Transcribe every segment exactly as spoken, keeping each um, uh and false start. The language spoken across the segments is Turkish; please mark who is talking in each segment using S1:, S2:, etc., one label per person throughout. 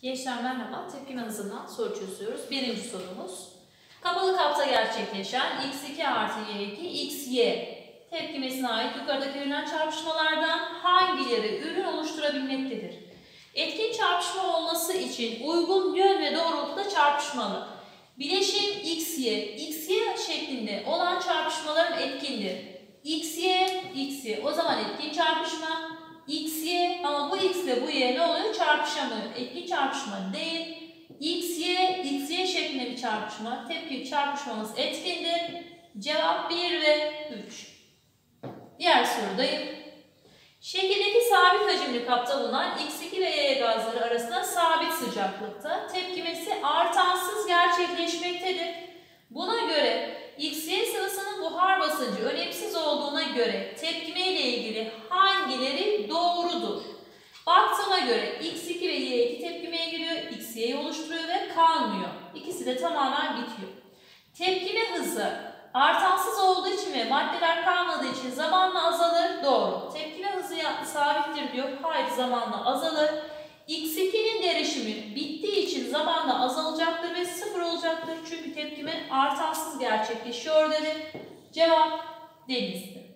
S1: Gençler merhaba, tepkime hızından soru çözüyoruz. Birinci sorumuz. Kapalı kapta gerçekleşen x iki artı y iki x y tepkimesine ait yukarıdaki verilen çarpışmalardan hangileri ürün oluşturabilmektedir? Etkin çarpışma olması için uygun yön ve doğrultuda çarpışmalı. Bileşim xy, xy şeklinde olan çarpışmaların etkindir. xy, xy o zaman etkin çarpışma. xy ama bu x ile bu y ne oluyor? Çarpışamıyor. Etkin çarpışma değil. xy, xy şeklinde bir çarpışma. Tepki çarpışmamız etkindir. Cevap bir ve üç. Diğer sorudayım. Şekildeki sabit hacimli kapta bulunan x iki ve y gazları arasında sabit sıcaklıkta tepkimesi artansız gerçekleşmektedir. Buna göre xy sıvısının buhar basıncı önemsiz olduğuna göre tepkime ile ilgili hangileri doğrudur? Baktığıma göre x iki ve y iki tepkimeye giriyor, xy'yi oluşturuyor ve kalmıyor. İkisi de tamamen bitiyor. Tepkime hızı artansız olduğu için ve maddeler kalmadığı için zamanla azalır. Doğru. Tepkime hızı sabittir diyor. Hayır, zamanla azalır. x ikinin derişimi bittiği için zamanla azalacaktır ve sıfır olacaktır. Çünkü tepkime artansız gerçekleşiyor dedi. Cevap denizdi.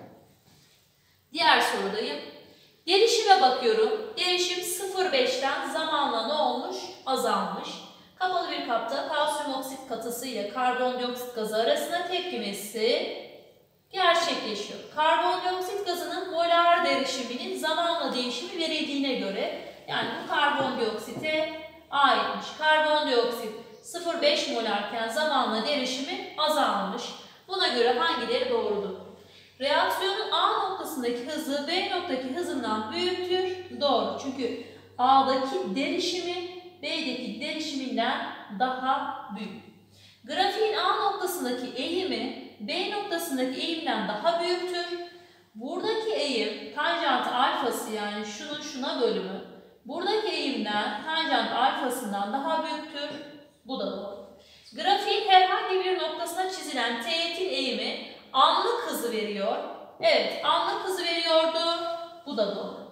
S1: Diğer sorudayım. Derişime bakıyorum. Derişim sıfır virgül beşten zamanla ne olmuş? Azalmış. Kapalı bir kapta kalsiyum oksit katısı ile karbondioksit gazı arasında tepkimesi gerçekleşiyor. Karbondioksit gazının molar derişiminin zamanla değişimi verildiğine göre, yani bu karbondioksite aitmiş. Karbondioksit sıfır virgül beş molarken zamanla derişimi azalmış. Buna göre hangileri doğrudur? Reaksiyonun A noktasındaki hızı B noktadaki hızından büyüktür. Doğru. Çünkü A'daki derişimi B'deki derişiminden daha büyük. Grafiğin A noktasındaki eğimi B noktasındaki eğimden daha büyüktür. Buradaki eğim tanjant alfası, yani şunun şuna bölümü, buradaki eğimden tanjant alfasından daha büyüktür. Bu da doğru. Grafiğin herhangi bir noktasına çizilen teğetin eğimi anlık hızı veriyor. Evet, anlık hızı veriyordu. Bu da doğru.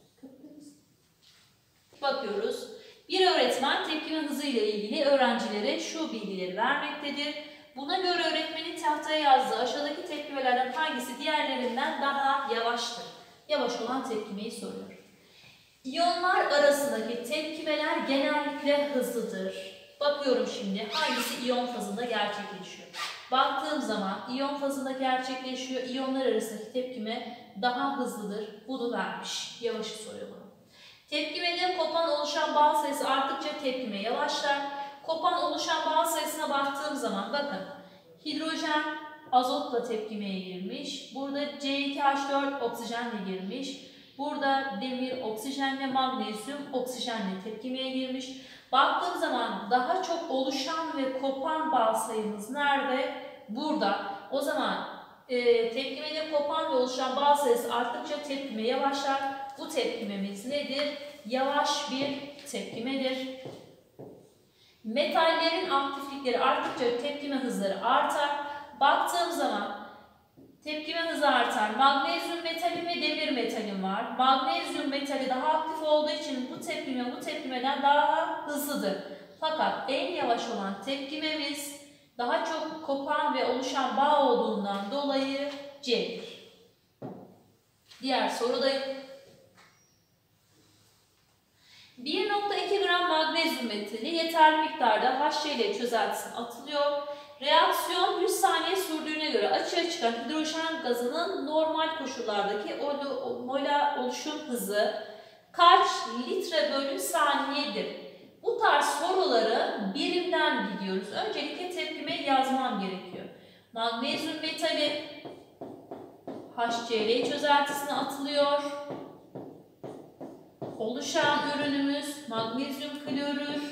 S1: Bakıyoruz. Bir öğretmen tepkime hızı ile ilgili öğrencilere şu bilgileri vermektedir. Buna göre öğretmenin tahtaya yazdığı aşağıdaki tepkimelerden hangisi diğerlerinden daha yavaştır? Yavaş olan tepkimeyi soruyor. İyonlar arasındaki tepkimeler genellikle hızlıdır. Bakıyorum şimdi hangisi iyon fazında gerçekleşiyor. Baktığım zaman iyon fazında gerçekleşiyor. İyonlar arasındaki tepkime daha hızlıdır. Bunu vermiş. Yavaşı soruyor bana. Tepkimede kopan oluşan bağ sayısı arttıkça tepkime yavaşlar. Kopan oluşan bağ sayısına baktığım zaman bakın. Hidrojen azotla tepkimeye girmiş. Burada C iki H dört oksijenle girmiş. Burada demir oksijenle, magnezyum oksijenle tepkimeye girmiş. Baktığım zaman daha çok oluşan ve kopan bağ sayımız nerede? Burada. O zaman e, tepkimede kopan ve oluşan bağ sayısı arttıkça tepkime yavaşlar. Bu tepkimemiz nedir? Yavaş bir tepkimedir. Metallerin aktiflikleri arttıkça tepkime hızları artar. Baktığım zaman tepkime hızı artar. Magnezyum metalim ve demir metalim var. Magnezyum metali daha aktif olduğu için bu tepkime bu tepkimeden daha hızlıdır. Fakat en yavaş olan tepkimemiz daha çok kopan ve oluşan bağ olduğundan dolayı C'dir. Diğer sorudayım. bir nokta iki gram magnezyum metali yeterli miktarda H C ile çözeltisine atılıyor. Reaksiyon yüz saniye sürdüğüne göre açığa çıkan hidrojen gazının normal koşullardaki molar oluşum hızı kaç litre bölü saniyedir? Bu tarz soruları birimden gidiyoruz. Öncelikle tepkime yazmam gerekiyor. Magnezyum metali H C ile çözeltisine atılıyor. Oluşan ürünümüz magnezyum klorür,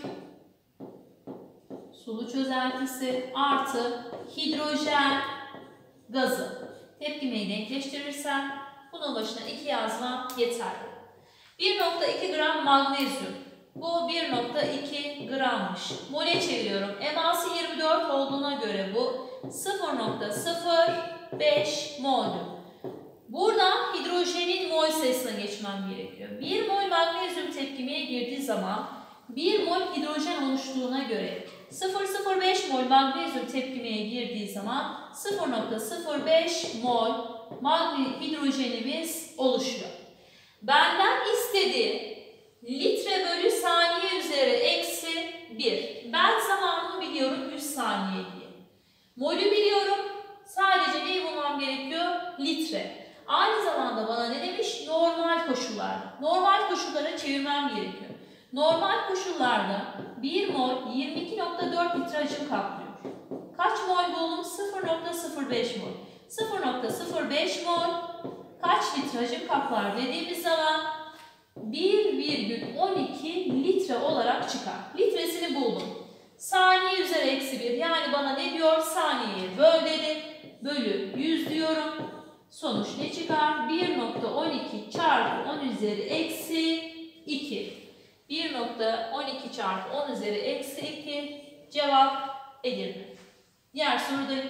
S1: sulu çözeltisi artı hidrojen gazı. Tepkimeyi denkleştirirsem bunun başına iki yazmam yeterli. bir nokta iki gram magnezyum. Bu bir nokta iki grammış. Mole çeviriyorum. Eması yirmi dört olduğuna göre bu sıfır nokta sıfır beş mol'dur. Buradan hidrojenin mol sayısına geçmem gerekiyor. bir mol magnezyum tepkimeye girdiği zaman bir mol hidrojen oluştuğuna göre sıfır virgül sıfır beş mol magnezyum tepkimeye girdiği zaman sıfır virgül sıfır beş mol magnezyum hidrojenimiz oluşuyor. Benden istediği litre bölü saniye üzeri eksi bir. Ben zamanını biliyorum yüz saniye diye. Molü biliyorum. Sadece neyi bulmam gerekiyor? Litre. Aynı zamanda bana ne demiş? Normal koşullarda. Normal koşullara çevirmem gerekiyor. Normal koşullarda bir mol yirmi iki virgül dört litre hacim kaplıyor. Kaç mol buldum? sıfır virgül sıfır beş mol. sıfır virgül sıfır beş mol kaç litre hacim kaplar dediğimiz zaman bir virgül on iki litre olarak çıkar. Litresini buldum. Saniye üzeri eksi bir. Yani bana ne diyor? Saniyeye böl dedi. Bölü yüz diyorum. Sonuç ne çıkar? bir virgül on iki çarpı on üzeri eksi iki. bir virgül on iki çarpı on üzeri eksi iki. Cevap Edirne. Diğer sorudayım.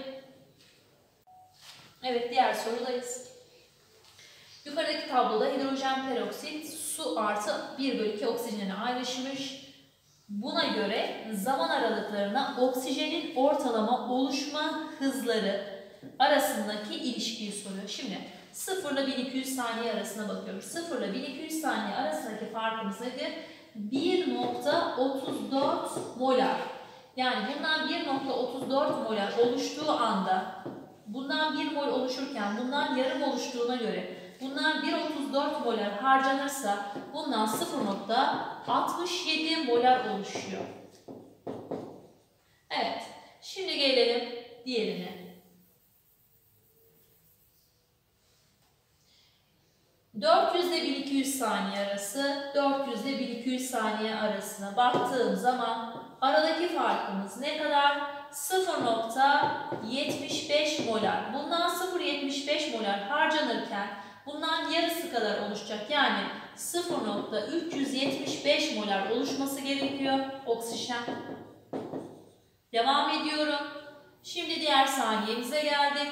S1: Evet, diğer sorudayız. Yukarıdaki tabloda hidrojen peroksit su artı bir bölü iki oksijene ayrışmış. Buna göre zaman aralıklarına oksijenin ortalama oluşma hızları arasındaki ilişkiyi soruyor. Şimdi sıfır ile bin iki yüz saniye arasına bakıyoruz. sıfır ile bin iki yüz saniye arasındaki farkımız nedir? bir virgül otuz dört molar. Yani bundan bir virgül otuz dört molar oluştuğu anda, bundan bir mol oluşurken bundan yarım oluştuğuna göre bundan bir virgül otuz dört molar harcanırsa bundan sıfır virgül altmış yedi molar oluşuyor. Evet. Şimdi gelelim diğerine. dört yüz ile bin iki yüz saniye arası, dört yüz ile bin iki yüz saniye arasına baktığım zaman aradaki farkımız ne kadar? sıfır virgül yetmiş beş molar. Bundan sıfır virgül yetmiş beş molar harcanırken bundan yarısı kadar oluşacak. Yani sıfır virgül üç yüz yetmiş beş molar oluşması gerekiyor oksijen. Devam ediyorum. Şimdi diğer saniyemize geldik.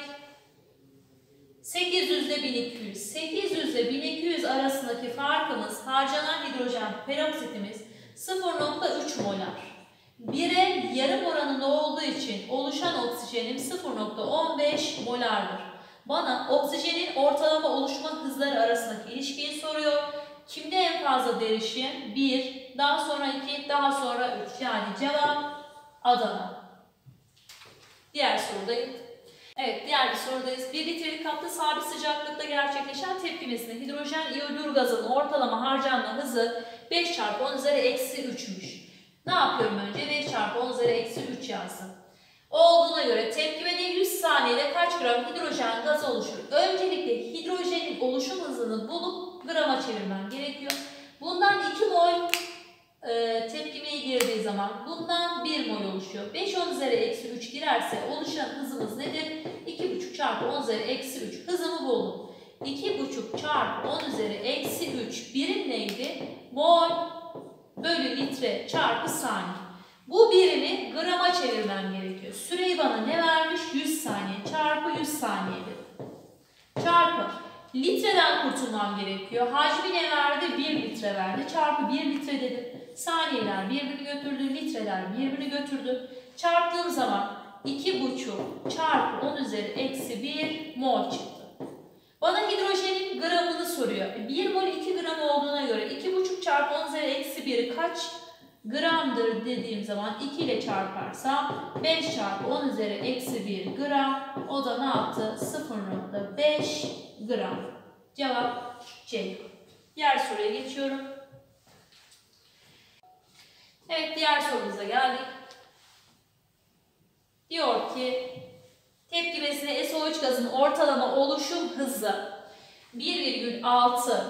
S1: sekiz yüz ile bin iki yüz. sekiz yüz ile bin iki yüz arasındaki farkımız harcanan hidrojen peroksitimiz sıfır virgül üç molar. bire yarım oranında olduğu için oluşan oksijenim sıfır virgül on beş molardır. Bana oksijenin ortalama oluşma hızları arasındaki ilişkiyi soruyor. Kimde en fazla derişim? bir, daha sonra iki, daha sonra üç. Yani cevap Adana. Diğer sorudayım. Evet, diğer bir sorudayız. bir litrelik kapta sabit sıcaklıkta gerçekleşen tepkimesinde hidrojen iyodür gazının ortalama harcanma hızı beş çarpı on üzeri eksi üç'müş. Ne yapıyorum önce? beş çarpı on üzeri eksi üç yazdım. Olduğuna göre tepkimede yüz saniyede kaç gram hidrojen gazı oluşur? Öncelikle hidrojenin oluşum hızını bulup grama çevirmem gerekiyor. Bundan iki mol e, tepkimeye girdiği zaman bundan bir mol oluşuyor. beş on üzeri eksi üç girerse oluşan hızımız nedir? iki buçuk çarpı on üzeri eksi üç. Hızımı buldum. iki buçuk çarpı on üzeri eksi üç. Birim neydi? Mol bölü litre çarpı saniye. Bu birimi grama çevirmem gerekiyor. Süreyi bana ne vermiş? yüz saniye çarpı yüz saniyedir. Çarpı. Litreden kurtulmam gerekiyor. Hacmi ne verdi? bir litre verdi. Çarpı bir litre dedim. Saniyeler birbirini götürdü. Litreler birbirini götürdü. Çarptığım zaman iki buçuk çarpı on üzeri eksi bir mol çıktı. Bana hidrojenin gramını soruyor. bir mol iki gram olduğuna göre iki buçuk çarpı on üzeri eksi bir'i kaç gramdır dediğim zaman iki ile çarparsam beş çarpı on üzeri eksi bir gram. O da ne yaptı? sıfır virgül beş gram. Cevap C. Diğer soruya geçiyorum. Evet, diğer sorumuza geldik. Diyor ki tepkimesine S O üç gazının ortalama oluşum hızı bir virgül altı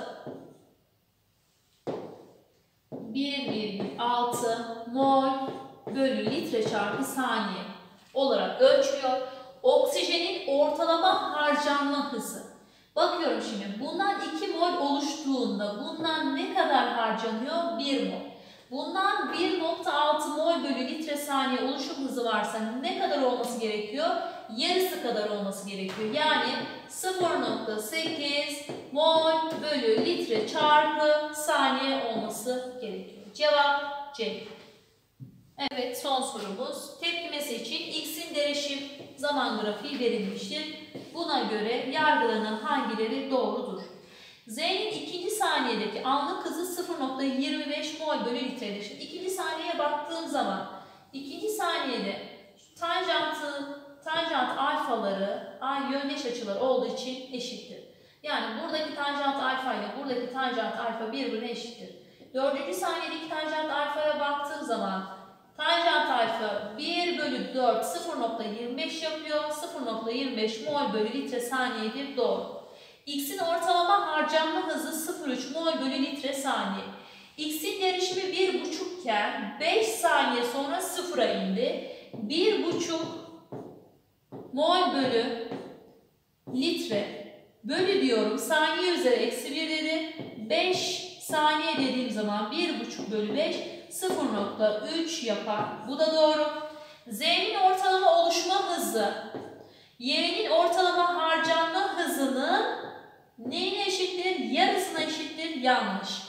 S1: bir virgül altı mol bölü litre çarpı saniye olarak ölçülüyor. Oksijenin ortalama harcanma hızı. Bakıyorum şimdi bundan iki mol oluştuğunda bundan ne kadar harcanıyor? bir mol. Bundan bir virgül altı mol bölü litre saniye oluşum hızı varsa ne kadar olması gerekiyor? Yarısı kadar olması gerekiyor. Yani sıfır virgül sekiz mol bölü litre çarpı saniye olması gerekiyor. Cevap C. Evet, son sorumuz. Tepkimesi için X'in derişim zaman grafiği verilmiştir. Buna göre yargılanan hangileri doğrudur? Z'nin ikinci saniyedeki anlık hızı sıfır nokta yirmi beş mol bölü litredir. Şimdi ikinci saniyeye baktığım zaman ikinci saniyede tanjantı, tanjant alfaları ay yöndeş açılar olduğu için eşittir. Yani buradaki tanjant alfa ile buradaki tanjant alfa birbirine eşittir. Dördüncü saniyedeki tanjant alfaya baktığım zaman tanjant alfa bir bölü dört sıfır nokta yirmi beş yapıyor. sıfır nokta yirmi beş mol bölü litre saniyedir. Doğru. X'in ortalama harcanma hızı sıfır nokta üç mol bölü litre saniye. X'in derişimi bir buçuk iken beş saniye sonra sıfıra indi. bir buçuk mol bölü litre bölü diyorum. Saniye üzeri eksi bir dedi. beş saniye dediğim zaman bir buçuk bölü beş sıfır nokta üç yapar. Bu da doğru. Z'nin ortalama oluşma hızı Y'nin ortalama harcanma hızının neyine eşittir? Yarısına eşittir. Yanlış.